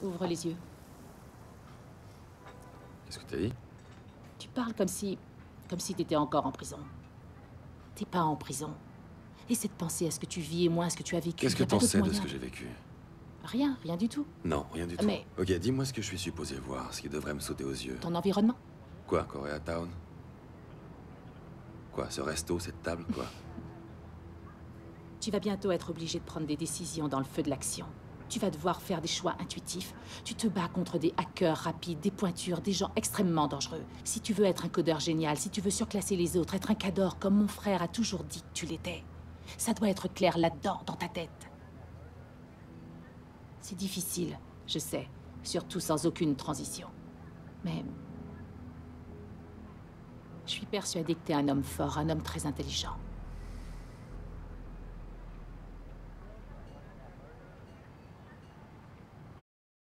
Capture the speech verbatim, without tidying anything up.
Ouvre les yeux. Qu'est-ce que t'as dit? Tu parles comme si... comme si t'étais encore en prison. T'es pas en prison. Essaie de penser à ce que tu vis et moins à ce que tu as vécu. Qu'est-ce que t'en sais de ce que j'ai vécu? Rien, rien du tout. Non, rien du tout. Mais... Ok, dis-moi ce que je suis supposé voir, ce qui devrait me sauter aux yeux. Ton environnement? Quoi, Koreatown? Quoi, ce resto, cette table, quoi? Tu vas bientôt être obligé de prendre des décisions dans le feu de l'action. Tu vas devoir faire des choix intuitifs. Tu te bats contre des hackers rapides, des pointures, des gens extrêmement dangereux. Si tu veux être un codeur génial, si tu veux surclasser les autres, être un cador comme mon frère a toujours dit que tu l'étais, ça doit être clair là-dedans, dans ta tête. C'est difficile, je sais, surtout sans aucune transition. Mais... je suis persuadée que t'es un homme fort, un homme très intelligent.